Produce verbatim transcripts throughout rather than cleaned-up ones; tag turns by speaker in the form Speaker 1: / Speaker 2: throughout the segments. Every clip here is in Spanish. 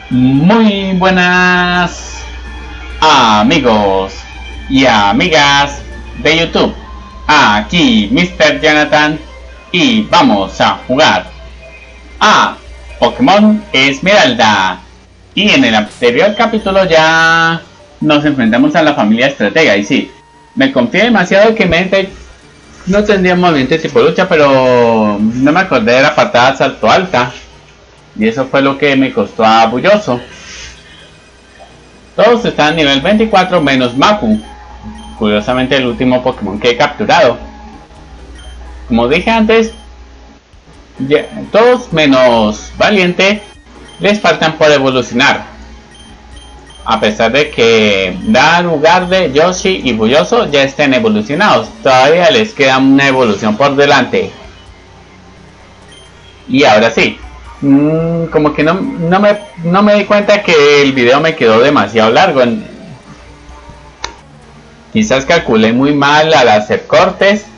Speaker 1: Muy buenas amigos y amigas de YouTube. Aquí mister Jonathan y vamos a jugar a Pokémon Esmeralda. Y en el anterior capítulo ya nos enfrentamos a la familia estratega. Y sí, me confié demasiado que mente no tendría movimiento tipo lucha, pero no me acordé de la patada salto alta. Y eso fue lo que me costó a Bulloso. Todos están a nivel veinticuatro menos Maku. Curiosamente el último Pokémon que he capturado. Como dije antes, ya, todos menos Valiente les faltan por evolucionar. A pesar de que da lugar de Yoshi y Bulloso ya estén evolucionados, todavía les queda una evolución por delante. Y ahora sí, mmm, como que no, no, me, no me di cuenta que el video me quedó demasiado largo. Quizás calculé muy mal al hacer cortes.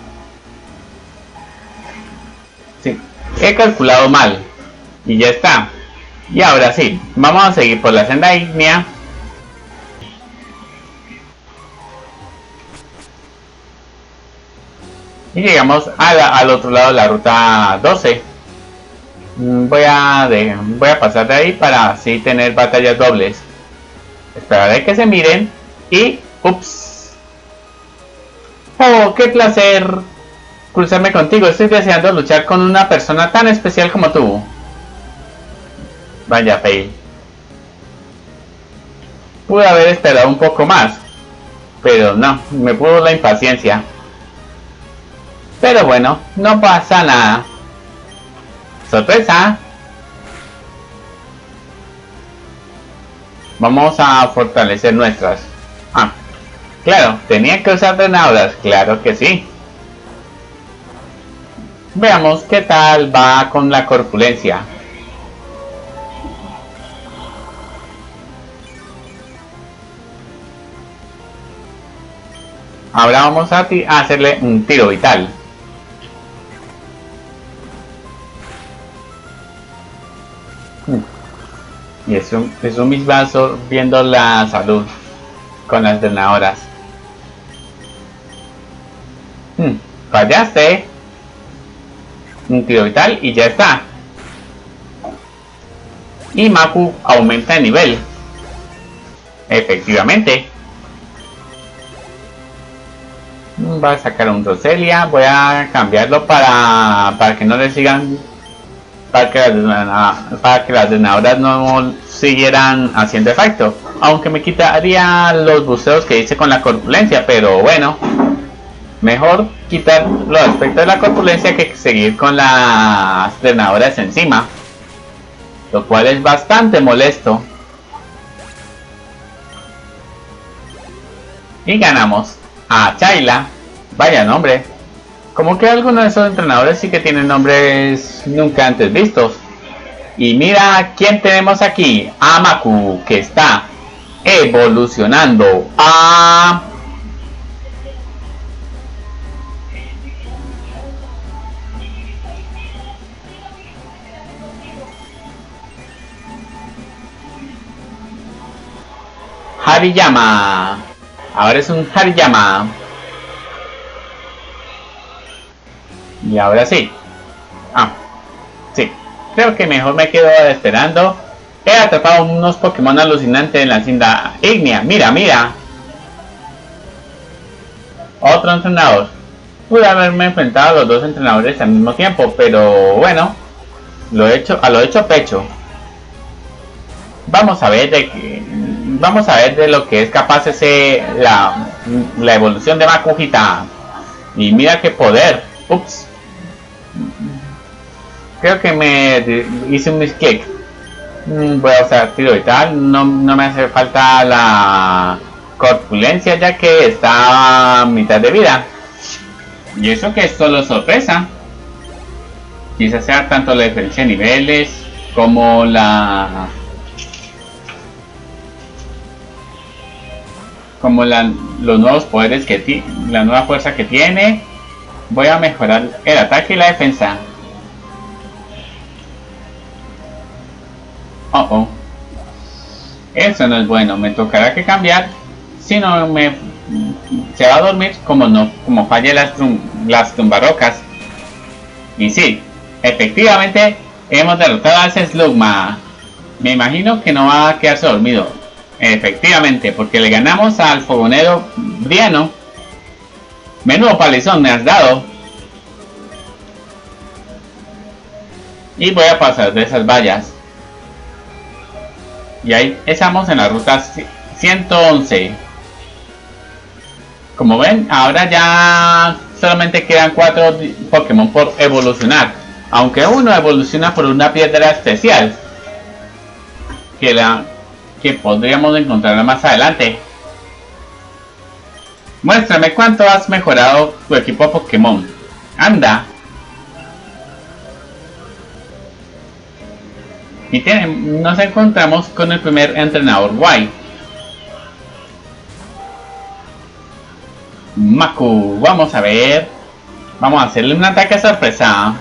Speaker 1: Sí, he calculado mal. Y ya está. Y ahora sí, vamos a seguir por la senda ígnea. Y llegamos a la, al otro lado de la ruta doce. Voy a, de, voy a pasar de ahí para así tener batallas dobles. Esperaré que se miren. Y... ups. Oh, qué placer cruzarme contigo. Estoy deseando luchar con una persona tan especial como tú. Vaya fail. Pude haber esperado un poco más, pero no, me pudo la impaciencia. Pero bueno, no pasa nada. ¡Sorpresa! Vamos a fortalecer nuestras. Ah, claro, tenía que usar drenadoras, claro que sí. Veamos qué tal va con la corpulencia. Ahora vamos a, a hacerle un tiro vital. Y eso, eso mis vasos viendo la salud con las drenadoras. Hmm, fallaste. Un tiro vital y ya está. Y Maku aumenta de nivel. Efectivamente. Va a sacar un Roselia. Voy a cambiarlo para, para que no le sigan. Para que, las, para que las drenadoras no siguieran haciendo efecto. Aunque me quitaría los buceos que hice con la corpulencia. Pero bueno. Mejor quitar los aspectos de la corpulencia que seguir con las drenadoras encima. Lo cual es bastante molesto. Y ganamos a Chayla. Vaya nombre. Como que algunos de esos entrenadores sí que tienen nombres nunca antes vistos. Y mira quién tenemos aquí. A Maku, que está evolucionando a... Hariyama. Ahora es un Hariyama. Y ahora sí. Ah, sí. Creo que mejor me quedo esperando. He atrapado unos Pokémon alucinantes en la senda ígnea. Mira, mira. Otro entrenador. Pude haberme enfrentado a los dos entrenadores al mismo tiempo, pero bueno. Lo he hecho, a lo hecho pecho. Vamos a ver de que, vamos a ver de lo que es capaz ese la, la evolución de Makujita. Y mira qué poder. Ups. Creo que me hice un misclick. Voy a usar tiro y tal. No, no me hace falta la corpulencia ya que está a mitad de vida. Y eso que es solo sorpresa. Quizás sea tanto la diferencia de niveles como la como la, los nuevos poderes que tiene, la nueva fuerza que tiene. Voy a mejorar el ataque y la defensa. Oh, oh. Eso no es bueno, me tocará que cambiar. Si no me se va a dormir como no, como falla las, las tumbarrocas. Y sí, efectivamente hemos derrotado a ese Slugma. Me imagino que no va a quedarse dormido. Efectivamente, porque le ganamos al fogonero Briano. Menudo palizón me has dado. Y voy a pasar de esas vallas. Y ahí estamos en la ruta ciento once. Como ven, ahora ya solamente quedan cuatro Pokémon por evolucionar. Aunque uno evoluciona por una piedra especial. Que, la, que podríamos encontrar más adelante. Muéstrame cuánto has mejorado tu equipo Pokémon. Anda. Y tiene, nos encontramos con el primer entrenador White. Maku, vamos a ver. Vamos a hacerle un ataque sorpresa.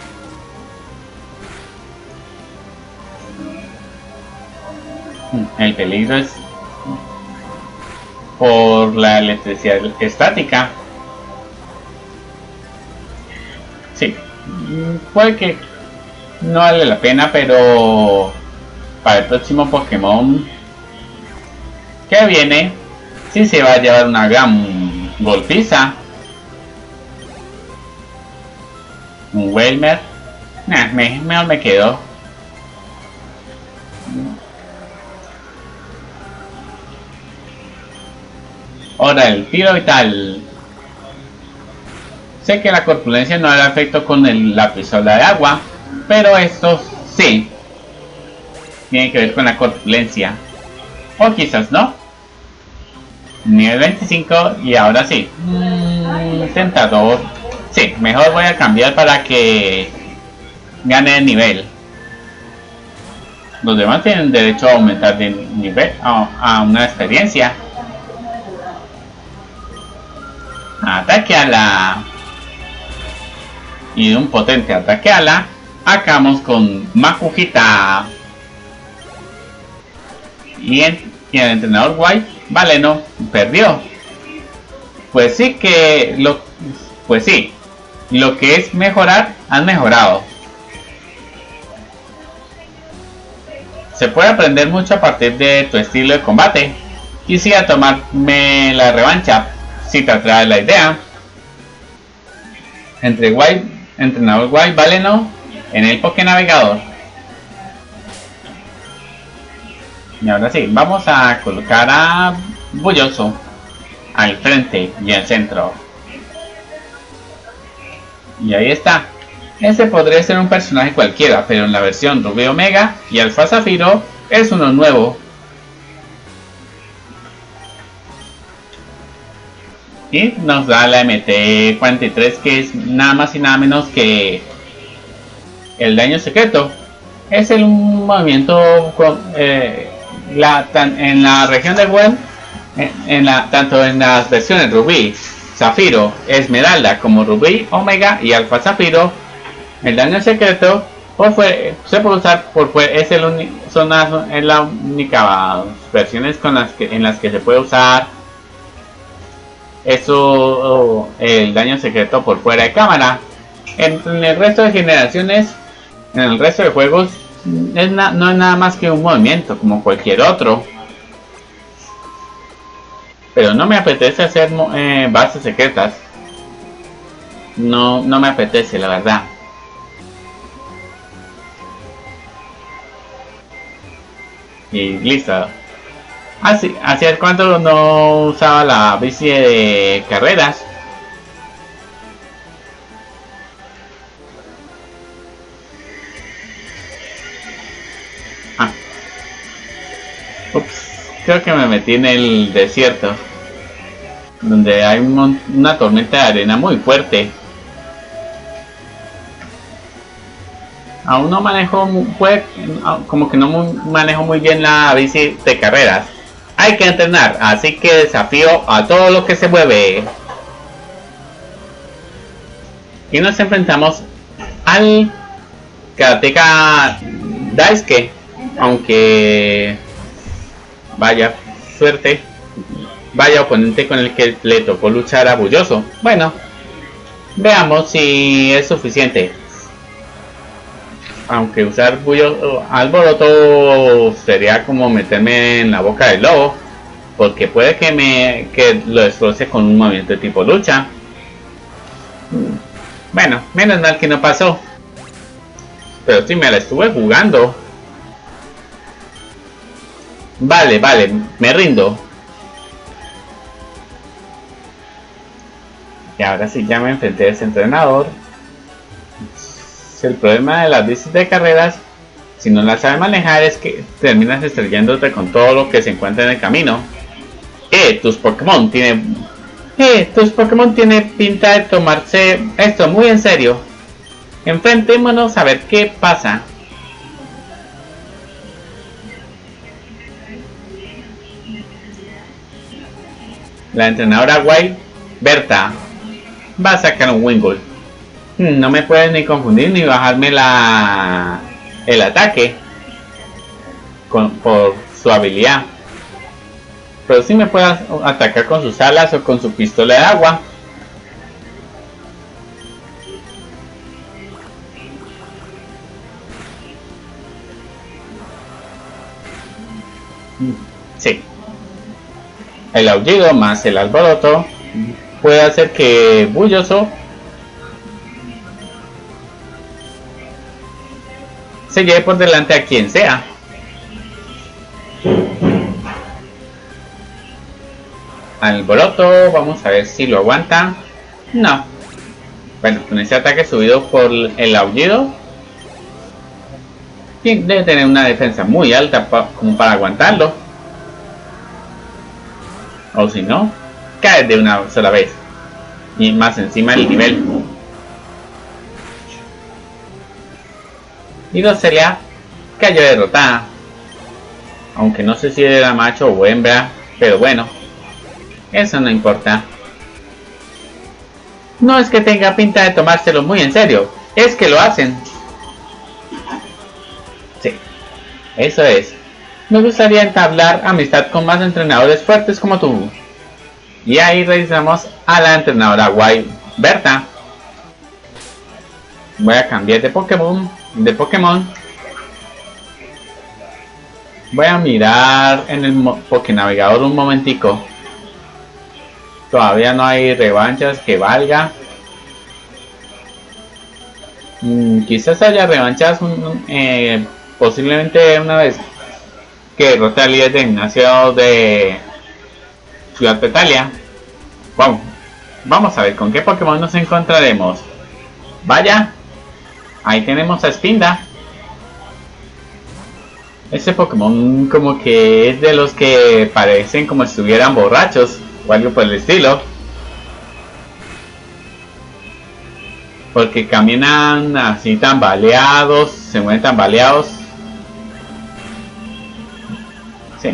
Speaker 1: El peligro es por la electricidad estática. Sí, puede que no vale la pena, pero para el próximo Pokémon que viene, sí se va a llevar una gran golpiza. Un Welmer. Nah, me, mejor me quedo. Ahora el tiro vital. Sé que la corpulencia no hará efecto con el, la pistola de agua, pero esto sí tiene que ver con la corpulencia. O quizás no. Nivel veinticinco y ahora sí. Mm, tentador. Sí, mejor voy a cambiar para que gane el nivel. Los demás tienen derecho a aumentar de nivel a, a una experiencia. Ataque a la. Y de un potente ataque a la. Acabamos con Makujita. Y, en, y el entrenador White, vale, no, perdió. Pues sí que lo. Pues sí. Lo que es mejorar, han mejorado. Se puede aprender mucho a partir de tu estilo de combate. Quisiera tomarme la revancha, si te atrae la idea. Entre White, entrenador White, vale, no, en el Pokénavegador. Y ahora sí, vamos a colocar a Bulloso al frente y al centro. Y ahí está. Ese podría ser un personaje cualquiera, pero en la versión Rubí Omega y Alfa Zafiro es uno nuevo. Y nos da la M T cuarenta y tres, que es nada más y nada menos que el daño secreto. Es el movimiento eh, la, tan, en la región de Gwen, en, en la, tanto en las versiones Rubí, Zafiro, Esmeralda como Rubí, Omega y Alfa Zafiro. El daño secreto por fue, se puede usar por fue, es el uni, son las, es la única versiones con las que, en las que se puede usar eso, el daño secreto por fuera de cámara. En, en el resto de generaciones, en el resto de juegos, es na, no es nada más que un movimiento como cualquier otro. Pero no me apetece hacer eh, bases secretas. No, no me apetece, la verdad. Y listo. Así, ¿hacía cuánto no usaba la bici de carreras? Ah. Ups, creo que me metí en el desierto, donde hay un, una tormenta de arena muy fuerte. Aún no manejo, puede, como que no manejo muy bien la bici de carreras. Hay que entrenar, así que desafío a todo lo que se mueve. Y nos enfrentamos al karateka Daisuke, aunque Vaya suerte. Vaya oponente con el que le tocó luchar a Bulloso. Bueno, veamos si es suficiente. Aunque usar Bulloso Alboroto sería como meterme en la boca del lobo, porque puede que me que lo destroce con un movimiento de tipo lucha. Bueno, menos mal que no pasó. Pero sí me la estuve jugando. Vale, vale, me rindo. Y ahora sí ya me enfrenté a ese entrenador. El problema de las bicis de carreras, si no las sabes manejar, es que terminas estrellándote con todo lo que se encuentra en el camino. Eh, tus Pokémon tienen... Eh, tus Pokémon tienen pinta de tomarse esto muy en serio. Enfrentémonos a ver qué pasa. La entrenadora Wild, Berta, va a sacar un Wingull. No me puedes ni confundir ni bajarme la el ataque con, por su habilidad. Pero sí me puede atacar con sus alas o con su pistola de agua. Sí. El aullido más el alboroto puede hacer que Bulloso se lleve por delante a quien sea. Alboroto, vamos a ver si lo aguanta. No. Bueno, con ese ataque subido por el aullido, debe tener una defensa muy alta pa como para aguantarlo. O si no, cae de una sola vez. Y más encima del nivel. Y Roselia cayó derrotada. Aunque no sé si era macho o hembra, pero bueno, eso no importa. No es que tenga pinta de tomárselo muy en serio, es que lo hacen. Sí, eso es. Me gustaría entablar amistad con más entrenadores fuertes como tú. Y ahí revisamos a la entrenadora Wild, Berta. Voy a cambiar de Pokémon. De Pokémon. Voy a mirar en el Pokénavegador un momentico. Todavía no hay revanchas que valga. Mm, quizás haya revanchas un, eh, posiblemente una vez que derrote al líder de gimnasio de Ciudad Petalia. Vamos, vamos a ver con qué Pokémon nos encontraremos. Vaya, ahí tenemos a Spinda. Ese Pokémon como que es de los que parecen como si estuvieran borrachos o algo por el estilo, porque caminan así tambaleados, se mueven tambaleados. Sí.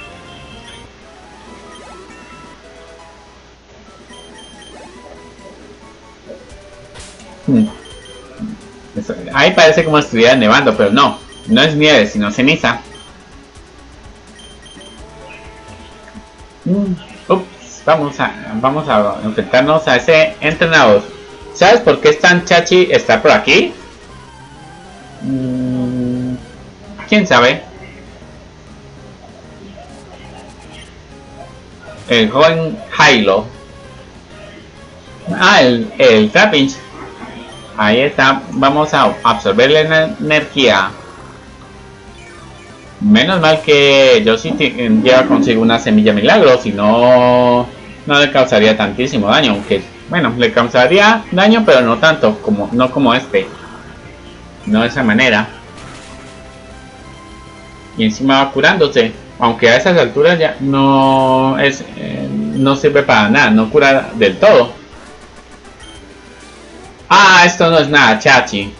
Speaker 1: Hmm. Eso, ahí parece como si estuviera nevando, pero no, no es nieve, sino ceniza. Hmm. Ups, vamos a, vamos a enfrentarnos a ese entrenador. ¿Sabes por qué es tan chachi estar por aquí? Hmm. ¿Quién sabe? El joven Hilo. Ah, el, el Trapinch. Ahí está. Vamos a absorber la energía. Menos mal que yo sí lleva consigo una semilla milagro. Si no, no le causaría tantísimo daño. Aunque, bueno, le causaría daño, pero no tanto. como No como este. No de esa manera. Y encima va curándose. Aunque a esas alturas ya no es eh, no sirve para nada, no cura del todo. Ah, esto no es nada, chachi.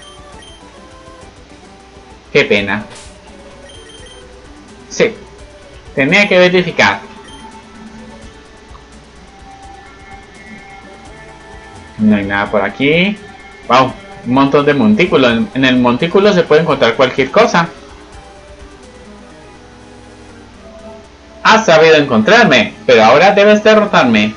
Speaker 1: Qué pena. Sí, tenía que verificar. No hay nada por aquí. Wow, un montón de montículos. En el montículo se puede encontrar cualquier cosa. Has sabido encontrarme, pero ahora debes derrotarme.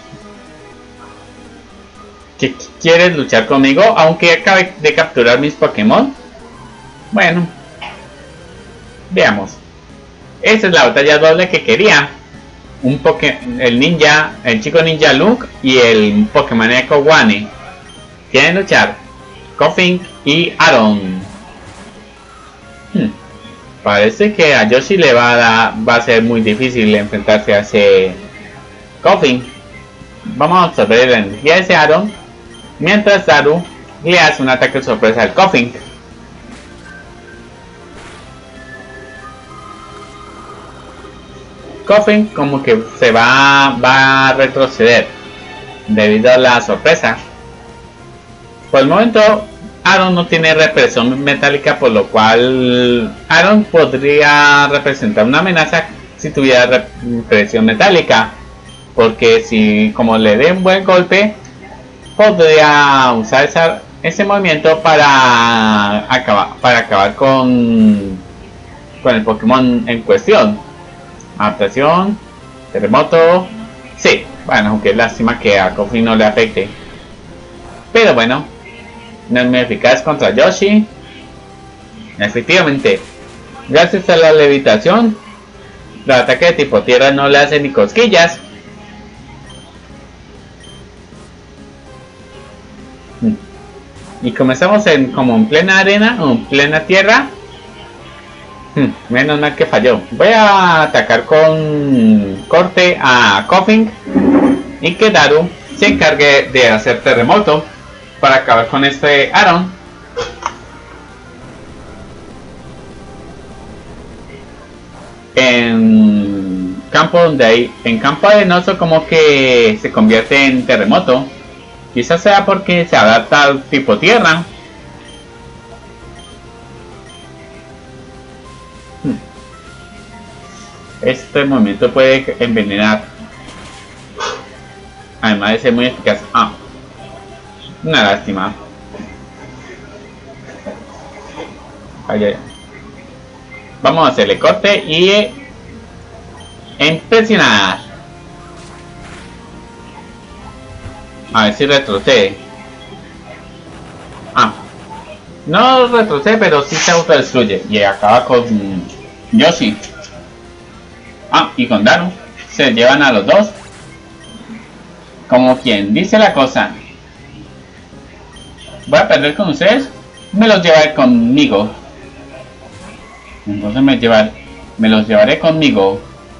Speaker 1: ¿Qué quieres luchar conmigo aunque acabe de capturar mis Pokémon? Bueno, veamos. Esa es la batalla doble que quería. Un poke el ninja, el chico ninja Luke y el Pokémon Eco Wane. Quieren luchar Koffing y Aaron. Hmm. Parece que a Yoshi le va a, dar, va a ser muy difícil enfrentarse a ese Koffing. Vamos a absorber la energía de ese Aaron, mientras Daru le hace un ataque sorpresa al Koffing. Koffing como que se va, va a retroceder debido a la sorpresa. Por el momento Aaron no tiene represión metálica, por lo cual Aaron podría representar una amenaza si tuviera represión metálica, porque si como le dé un buen golpe podría usar esa, ese movimiento para acabar, para acabar con, con el Pokémon en cuestión. Adaptación, terremoto, sí, bueno, aunque es lástima que a Koffing no le afecte, pero bueno, no es muy eficaz contra Yoshi. Efectivamente, gracias a la levitación, el ataque de tipo tierra no le hace ni cosquillas. Y comenzamos en como en plena arena o en plena tierra. Hmm, menos mal que falló. Voy a atacar con corte a Koffing y que Daru se encargue de hacer terremoto para acabar con este Aaron. En campo donde hay en campo arenoso como que se convierte en terremoto. Quizás sea porque se adapta al tipo tierra. Este movimiento puede envenenar, además de ser muy eficaz. Ah, una lástima. Ay, ay. Vamos a hacerle corte y impresionar. A ver si retrocede. Ah, no retrocede, pero sí se autodestruye y acaba con Yoshi. Ah, y con Daru se llevan a los dos. Como quien dice la cosa, voy a perder con ustedes, me los llevaré conmigo. Entonces me llevar, me los llevaré conmigo.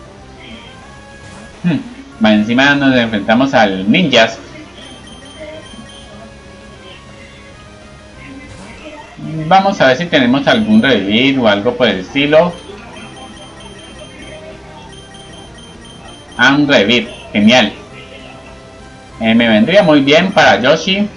Speaker 1: Hmm. Encima nos enfrentamos al ninjas. Vamos a ver si tenemos algún revivir o algo por el estilo. Ah, un revivir, genial. Eh, me vendría muy bien para Yoshi.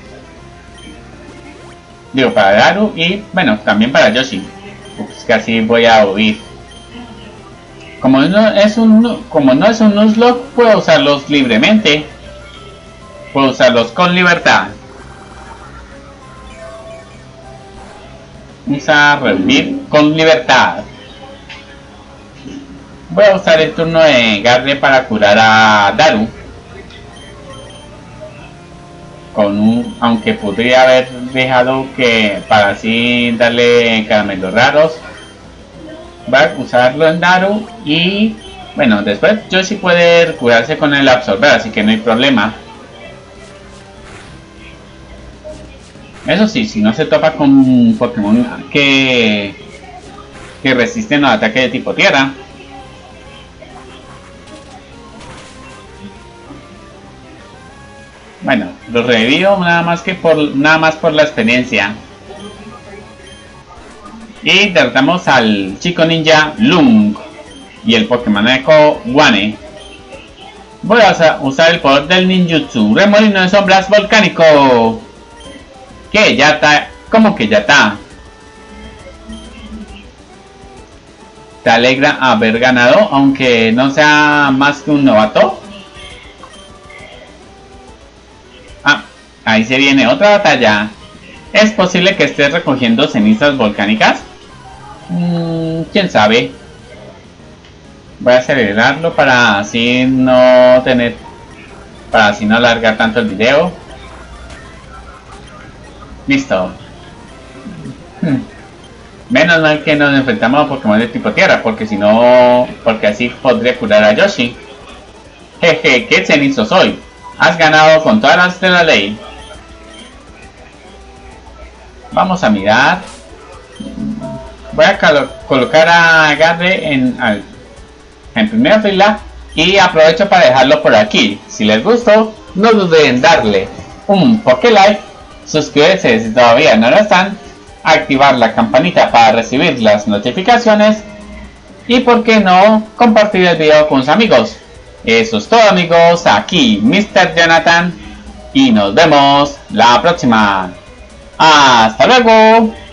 Speaker 1: Digo, para Daru y, bueno, también para Yoshi. Ups, casi voy a huir. Como no es un, como no es un Nuzlocke, puedo usarlos libremente. Puedo usarlos con libertad. Usa revivir con libertad. Voy a usar el turno de Garde para curar a Daru. Con un, aunque podría haber dejado que para así darle caramelos raros. Voy a usarlo en Daru y bueno, después Yoshi puede curarse con el absorber, así que no hay problema. Eso sí, si no se topa con Pokémon que, que resisten los ataques de tipo tierra. Bueno, los revivo nada más que por nada más por la experiencia. Y derrotamos al chico ninja Lung y el Pokémon Eco Wane. Voy a usar el poder del ninjutsu, remolino de sombras volcánico. ¿Qué? Ya está. ¿Cómo que ya está? ¿Te alegra haber ganado, aunque no sea más que un novato? Ah, ahí se viene otra batalla. ¿Es posible que estés recogiendo cenizas volcánicas? Mm, ¿quién sabe? Voy a acelerarlo para así no tener, para así no alargar tanto el video. Listo. Hmm. Menos mal que nos enfrentamos a Pokémon de tipo tierra, porque si no, porque así podría curar a Yoshi. Jeje, qué cenizo soy. Has ganado con todas las de la ley. Vamos a mirar. Voy a colo colocar a Garde en, al, en primera fila y aprovecho para dejarlo por aquí. Si les gustó, no duden en darle un Poké-like, suscribirse si todavía no lo están, activar la campanita para recibir las notificaciones y, por qué no, compartir el video con sus amigos. Eso es todo, amigos. Aquí mister Jonathan y nos vemos la próxima. Hasta luego.